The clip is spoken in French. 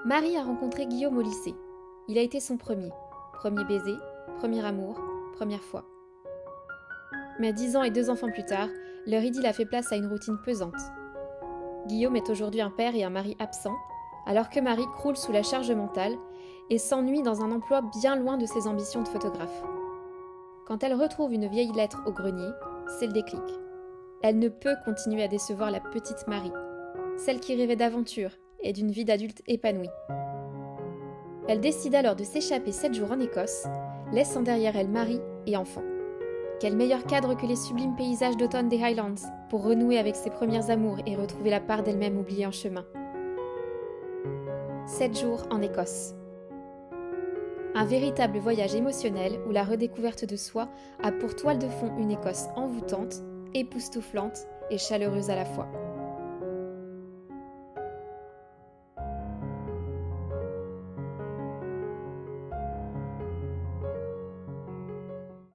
Marie a rencontré Guillaume au lycée. Il a été son premier baiser, premier amour, première fois. Mais 10 ans et 2 enfants plus tard, leur idylle a fait place à une routine pesante. Guillaume est aujourd'hui un père et un mari absent, alors que Marie croule sous la charge mentale et s'ennuie dans un emploi bien loin de ses ambitions de photographe. Quand elle retrouve une vieille lettre au grenier, c'est le déclic. Elle ne peut continuer à décevoir la petite Marie, celle qui rêvait d'aventure et d'une vie d'adulte épanouie. Elle décide alors de s'échapper 7 jours en Écosse, laissant derrière elle mari et enfants. Quel meilleur cadre que les sublimes paysages d'automne des Highlands pour renouer avec ses premiers amours et retrouver la part d'elle-même oubliée en chemin. 7 jours en Écosse. Un véritable voyage émotionnel où la redécouverte de soi a pour toile de fond une Écosse envoûtante, époustouflante et chaleureuse à la fois.